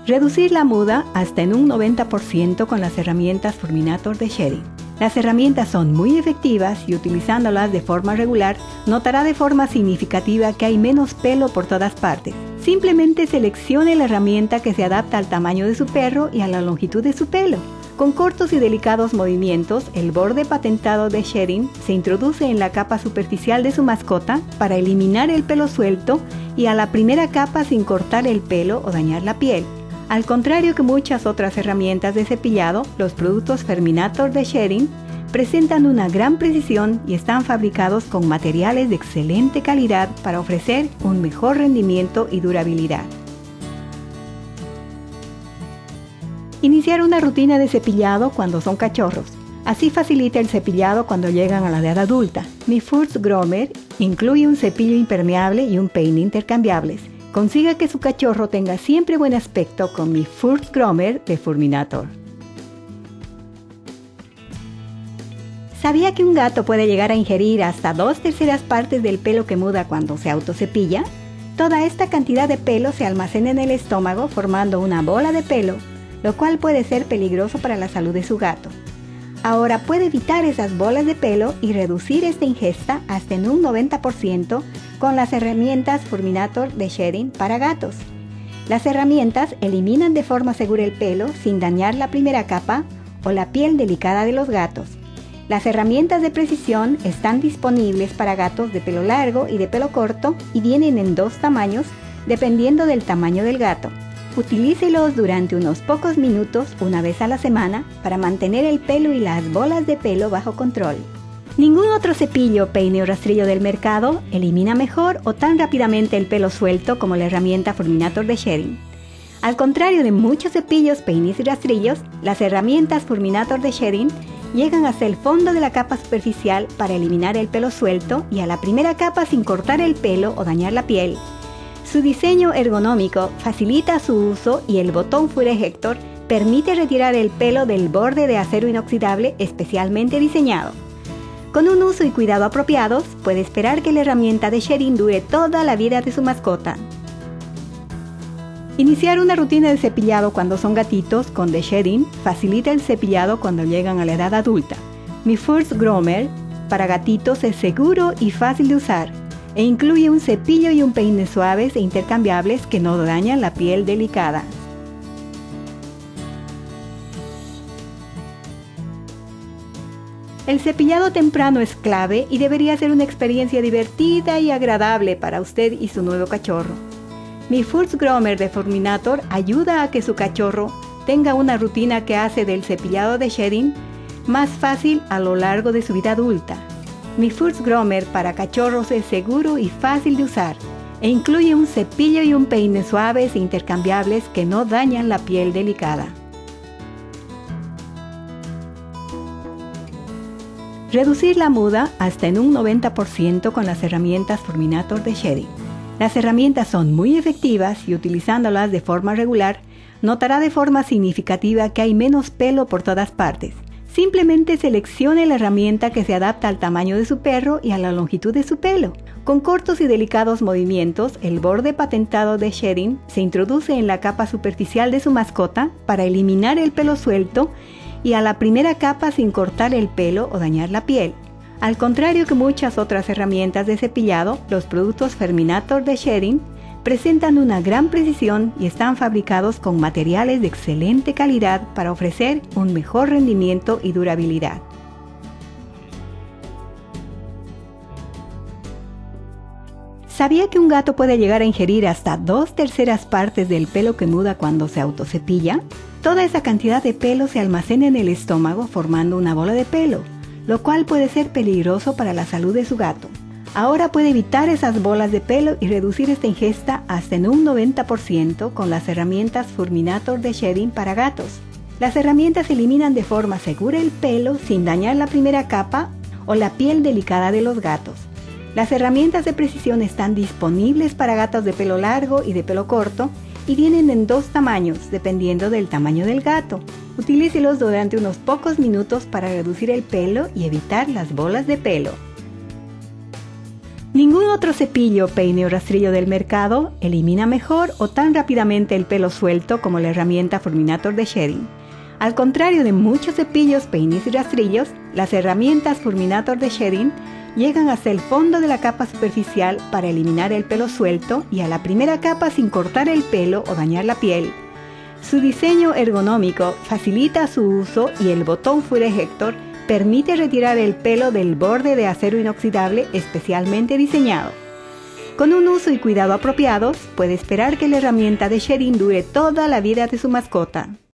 Reducir la muda hasta en un 90% con las herramientas Furminator de Sherin. Las herramientas son muy efectivas y utilizándolas de forma regular, notará de forma significativa que hay menos pelo por todas partes. Simplemente seleccione la herramienta que se adapta al tamaño de su perro y a la longitud de su pelo. Con cortos y delicados movimientos, el borde patentado de Sherin se introduce en la capa superficial de su mascota para eliminar el pelo suelto y a la primera capa sin cortar el pelo o dañar la piel. Al contrario que muchas otras herramientas de cepillado, los productos Furminator de Sherin presentan una gran precisión y están fabricados con materiales de excelente calidad para ofrecer un mejor rendimiento y durabilidad. Iniciar una rutina de cepillado cuando son cachorros. Así facilita el cepillado cuando llegan a la edad adulta. Mi First Groomer incluye un cepillo impermeable y un peine intercambiables. Consiga que su cachorro tenga siempre buen aspecto con mi First Groomer de Furminator. ¿Sabía que un gato puede llegar a ingerir hasta 2/3 partes del pelo que muda cuando se autocepilla? Toda esta cantidad de pelo se almacena en el estómago formando una bola de pelo, lo cual puede ser peligroso para la salud de su gato. Ahora puede evitar esas bolas de pelo y reducir esta ingesta hasta en un 90% con las herramientas Furminator de Sherin para gatos. Las herramientas eliminan de forma segura el pelo sin dañar la primera capa o la piel delicada de los gatos. Las herramientas de precisión están disponibles para gatos de pelo largo y de pelo corto y vienen en 2 tamaños dependiendo del tamaño del gato. Utilícelos durante unos pocos minutos una vez a la semana para mantener el pelo y las bolas de pelo bajo control. Ningún otro cepillo, peine o rastrillo del mercado elimina mejor o tan rápidamente el pelo suelto como la herramienta Furminator de Sherin. Al contrario de muchos cepillos, peines y rastrillos, las herramientas Furminator de Sherin llegan hasta el fondo de la capa superficial para eliminar el pelo suelto y a la primera capa sin cortar el pelo o dañar la piel. Su diseño ergonómico facilita su uso y el botón Fur Ejector permite retirar el pelo del borde de acero inoxidable especialmente diseñado. Con un uso y cuidado apropiados, puede esperar que la herramienta de Sherin dure toda la vida de su mascota. Iniciar una rutina de cepillado cuando son gatitos con The Sherin facilita el cepillado cuando llegan a la edad adulta. Mi First Groomer para gatitos es seguro y fácil de usar e incluye un cepillo y un peine suaves e intercambiables que no dañan la piel delicada. El cepillado temprano es clave y debería ser una experiencia divertida y agradable para usted y su nuevo cachorro. Mi First Groomer de Furminator ayuda a que su cachorro tenga una rutina que hace del cepillado de Sherin más fácil a lo largo de su vida adulta. Mi First Groomer para cachorros es seguro y fácil de usar e incluye un cepillo y un peine suaves e intercambiables que no dañan la piel delicada. Reducir la muda hasta en un 90% con las herramientas Furminator de Sherin. Las herramientas son muy efectivas y utilizándolas de forma regular, notará de forma significativa que hay menos pelo por todas partes. Simplemente seleccione la herramienta que se adapta al tamaño de su perro y a la longitud de su pelo. Con cortos y delicados movimientos, el borde patentado de Sherin se introduce en la capa superficial de su mascota para eliminar el pelo suelto y a la primera capa sin cortar el pelo o dañar la piel. Al contrario que muchas otras herramientas de cepillado, los productos Furminator de Sherin presentan una gran precisión y están fabricados con materiales de excelente calidad para ofrecer un mejor rendimiento y durabilidad. ¿Sabía que un gato puede llegar a ingerir hasta 2/3 partes del pelo que muda cuando se autocepilla? Toda esa cantidad de pelo se almacena en el estómago formando una bola de pelo, lo cual puede ser peligroso para la salud de su gato. Ahora puede evitar esas bolas de pelo y reducir esta ingesta hasta en un 90% con las herramientas Furminator de Sherin para gatos. Las herramientas eliminan de forma segura el pelo sin dañar la primera capa o la piel delicada de los gatos. Las herramientas de precisión están disponibles para gatos de pelo largo y de pelo corto y vienen en 2 tamaños dependiendo del tamaño del gato. Utilícelos durante unos pocos minutos para reducir el pelo y evitar las bolas de pelo. Ningún otro cepillo, peine o rastrillo del mercado elimina mejor o tan rápidamente el pelo suelto como la herramienta Fulminator de Shedding. Al contrario de muchos cepillos, peines y rastrillos, las herramientas Fulminator de Shedding llegan hasta el fondo de la capa superficial para eliminar el pelo suelto y a la primera capa sin cortar el pelo o dañar la piel. Su diseño ergonómico facilita su uso y el botón Full Ejector permite retirar el pelo del borde de acero inoxidable especialmente diseñado. Con un uso y cuidado apropiados, puede esperar que la herramienta de Shedding dure toda la vida de su mascota.